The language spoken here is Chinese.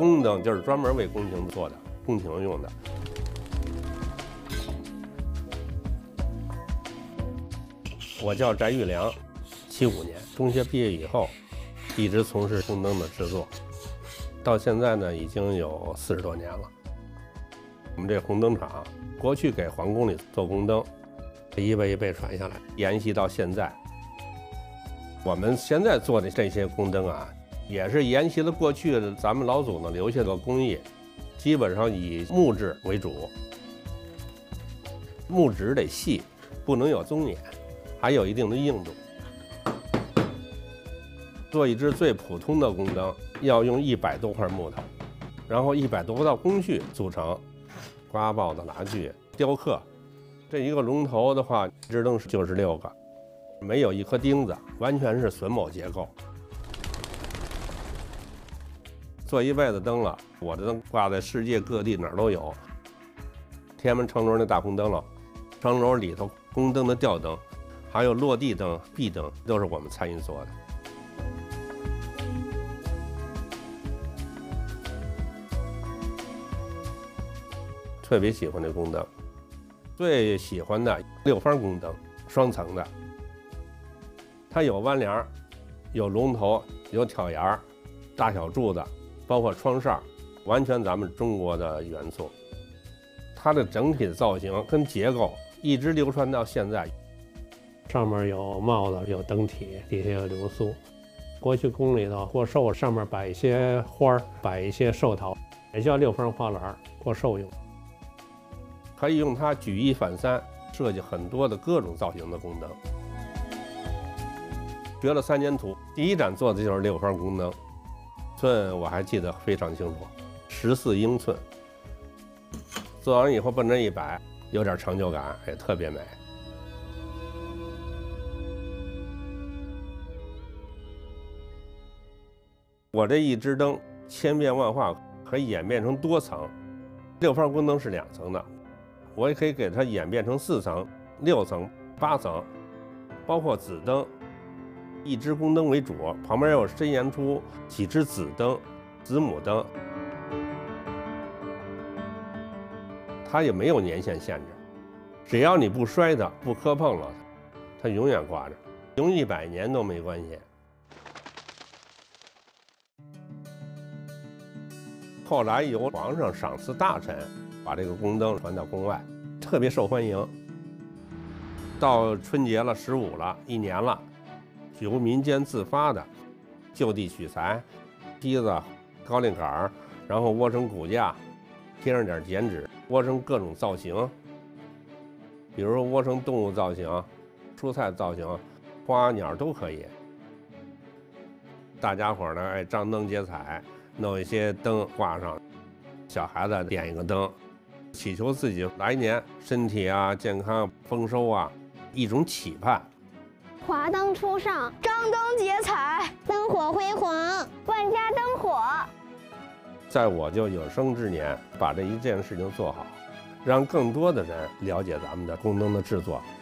宫灯就是专门为宫廷做的，宫廷用的。我叫翟玉良，75年中学毕业以后，一直从事宫灯的制作，到现在呢已经有40多年了。我们这红灯厂过去给皇宫里做宫灯，一辈一辈传下来，沿袭到现在。我们现在做的这些宫灯啊，也是沿袭了过去的咱们老祖呢留下的工艺，基本上以木质为主，木质得细，不能有棕眼，还有一定的硬度。做一只最普通的宫灯，要用100多块木头，然后100多道工序组成，刮刨子、拉锯、雕刻。这一个龙头的话，一只灯就是6个，没有一颗钉子，完全是榫卯结构。做一辈子灯了，我的灯挂在世界各地哪儿都有。天安门城楼那大红灯笼，城楼里头宫灯的吊灯，还有落地灯、壁灯，都是我们参与做的。特别喜欢这宫灯，最喜欢的6方宫灯，双层的，它有弯梁，有龙头，有挑檐，大小柱子，包括窗扇，完全咱们中国的元素。它的整体的造型跟结构一直流传到现在。 上面有帽子，有灯体，底下有流苏。过去宫里头过寿，上面摆一些花儿，摆一些寿桃，也叫6方花篮，过寿用。可以用它举一反三，设计很多的各种造型的宫灯。学了3年图，第一盏做的就是6方宫灯，寸我还记得非常清楚，14英寸。做完以后奔着一摆，有点成就感，也特别美。我这一支灯千变万化，可以演变成多层。6方宫灯是2层的。我也可以给它演变成4层、6层、8层，包括紫灯，一支宫灯为主，旁边又伸延出几支紫灯、子母灯，它也没有年限限制，只要你不摔它、不磕碰了它永远挂着，用100年都没关系。后来由皇上赏赐大臣，把这个宫灯传到宫外，特别受欢迎。到春节了、15了、1年了，由民间自发的就地取材，梯子、高粱杆，然后窝成骨架，贴上点剪纸，窝成各种造型。比如说窝成动物造型、蔬菜造型、花鸟都可以。大家伙呢，张灯结彩，弄一些灯挂上，小孩子点一个灯，祈求自己来年身体啊健康、丰收啊，一种期盼。 华灯初上，张灯结彩，灯火辉煌，万家灯火。 在我就有生之年，把这一件事情做好，让更多的人了解咱们的宫灯的制作。